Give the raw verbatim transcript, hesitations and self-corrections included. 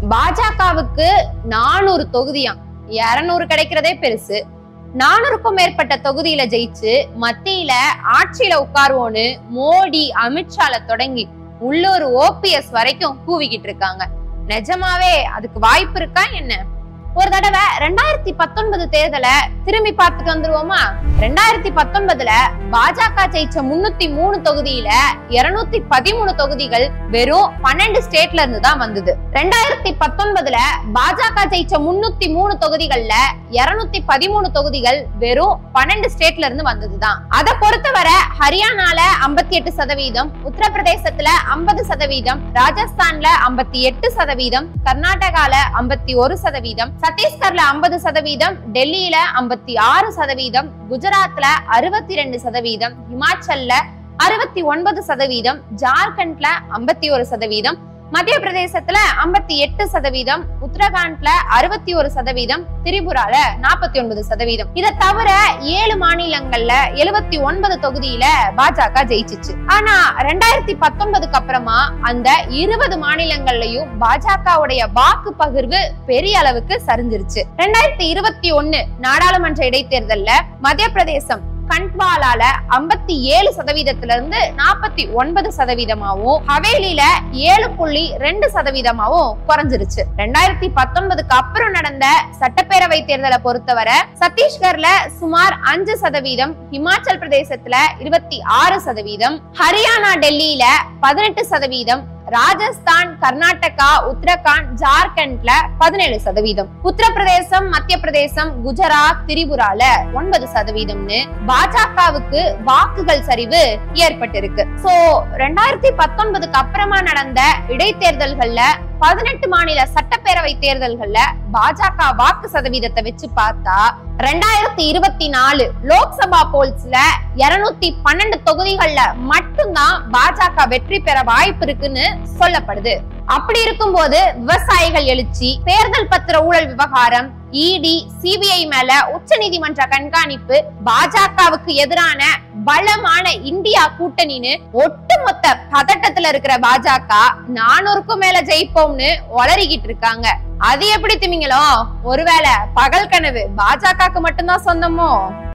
பாஜகவுக்கு நானூறு தொகுதியாம், இருநூறு கிடைக்கிறதே பெருசு. நானூறுக்கும் மேற்பட்ட தொகுதியில ஜெயிச்சு மத்தியில ஆட்சியில உட்காருவோன்னு மோடி, அமித்ஷால தொடங்கி உள்ளூர் ஓபிஎஸ் வரைக்கும் கூவிக்கிட்டு இருக்காங்க. நிஜமாவே அதுக்கு வாய்ப்பு இருக்கா என்ன? ஒரு தடவை ரெண்டாயிரத்தி பத்தொன்பது தேர்தலை திரும்பி பார்த்துட்டு வந்துருவோமா? ரெண்டாயிரத்தி பத்தொன்பதுல பாஜக ஜெயிச்ச முன்னூத்தி மூணு தொகுதியில இருநூத்தி பதிமூணு தொகுதிகள் வெறும் பன்னெண்டு ஸ்டேட்ல இருந்து தான் வந்தது. ரெண்டாயிரத்தி பத்தொன்பதுல பாஜக ஜெயிச்ச முன்னூத்தி மூணு தொகுதிகள்ல இருநூத்தி பதிமூணு தொகுதிகள் வெறும் பன்னெண்டு ஸ்டேட்ல இருந்து வந்ததுதான். அதை பொறுத்தவரை ஹரியானால ஐம்பத்தி எட்டு சதவீதம், உத்தரப்பிரதேசத்துல ஐம்பது சதவீதம், ராஜஸ்தான்ல ஐம்பத்தி எட்டு சதவீதம், கர்நாடகால ஐம்பத்தி ஒரு சதவீதம், சத்தீஸ்கர்ல ஐம்பது சதவீதம், டெல்லியில ஐம்பத்தி ஆறு சதவீதம், குஜராத்ல அறுபத்தி ரெண்டு சதவீதம், ஹிமாச்சல்ல அறுபத்தி ஒன்பது சதவீதம், ஜார்க்கண்ட்ல ஐம்பத்தி ஒரு சதவீதம், மத்திய பிரதேசத்துல ஐம்பத்தி எட்டு சதவீதம், உத்தரகாண்ட்ல அறுபத்தி ஒரு சதவீதம், திரிபுரால நாற்பத்தி ஒன்பது சதவீதம். இதை தவிர ஏழு மாநிலங்கள்ல எழுபத்தி ஒன்பது தொகுதியில பாஜக ஜெயிச்சிச்சு. ஆனா ரெண்டாயிரத்தி பத்தொன்பதுக்கு அப்புறமா அந்த இருபது மாநிலங்கள்லயும் பாஜகவுடைய வாக்கு பகிர்வு பெரிய அளவுக்கு சரிஞ்சிருச்சு. ரெண்டாயிரத்தி இருபத்தி ஒண்ணு நாடாளுமன்ற இடைத்தேர்தல்ல மத்திய பிரதேசம் கண்ட்வாலால ஐம்பத்தி ஏழு சதவீதத்துல இருந்து நாற்பத்தி ஒன்பது சதவீதமாவும், ஹவேலியில ஏழு புள்ளி ரெண்டு சதவீதமாவும் குறைஞ்சிருச்சு. ரெண்டாயிரத்தி பத்தொன்பதுக்கு அப்புறம் நடந்த சட்டப்பேரவை தேர்தலை பொறுத்தவரை சத்தீஸ்கர்ல சுமார் அஞ்சு சதவீதம், ஹிமாச்சல் பிரதேசத்துல இருபத்தி ஆறு சதவீதம், ஹரியானா டெல்லியில பதினெட்டு சதவீதம், ராஜஸ்தான், கர்நாடகா, உத்தரகாண்ட், ஜார்க்கண்ட்ல பதினேழு சதவீதம், உத்தரப்பிரதேசம், மத்திய பிரதேசம், குஜராத், திரிபுரால ஒன்பது சதவீதம்னு பாஜகவுக்கு வாக்குகள் சரிவு ஏற்பட்டிருக்கு. சோ ரெண்டாயிரத்தி பத்தொன்பதுக்கு அப்புறமா நடந்த இடைத்தேர்தல்கள்ல பதினெட்டு மாநில சட்டப்பேரவை தேர்தல்கள்ல பாஜக வாக்கு சதவீதத்தை வச்சு பார்த்தா ரெண்டாயிரத்தி இருபத்தி நாலு லோக்சபா போல்ஸ்ல இருநூத்தி பன்னெண்டு தொகுதிகள்ல மட்டும்தான் பாஜக வெற்றி பெற வாய்ப்பு இருக்குன்னு சொல்லப்படுது. அப்படி இருக்கும்போது விவசாயிகள் எழுச்சி, தேர்தல் பத்திர ஊழல் விவகாரம், இடி, சிபிஐ மேல உச்ச நீதிமன்ற கண்காணிப்பு, பாஜகவுக்கு எதிரான பலமான இந்தியா கூட்டணின்னு ஒட்டுமொத்த பதட்டத்துல இருக்கிற பாஜக நானூறுக்கும் மேல ஜெயிப்போம்னு ஒளறிக்கிட்டு இருக்காங்க. அது எப்படி திமிங்களோ? ஒருவேளை பகல் கனவு பாஜகவுக்கு மட்டும்தான் சொந்தமோ?